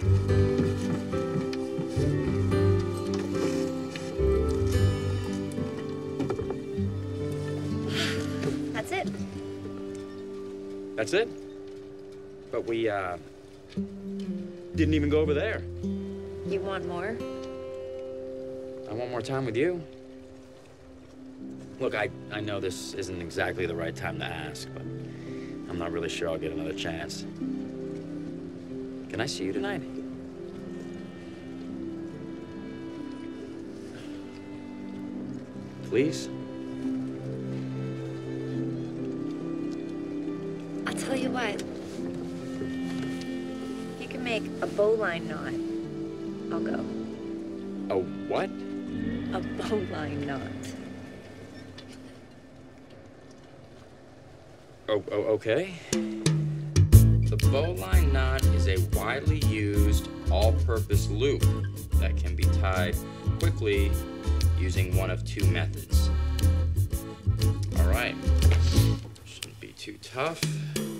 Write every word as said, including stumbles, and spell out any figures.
That's it. That's it? But we, uh, didn't even go over there. You want more? I want more time with you. Look, I, I know this isn't exactly the right time to ask, but I'm not really sure I'll get another chance. Can I see you tonight? Please? I'll tell you what. You can make a bowline knot. I'll go. A what? A bowline knot. Oh, oh, okay. The bowline knot is a widely used all-purpose loop that can be tied quickly using one of two methods. All right. Shouldn't be too tough.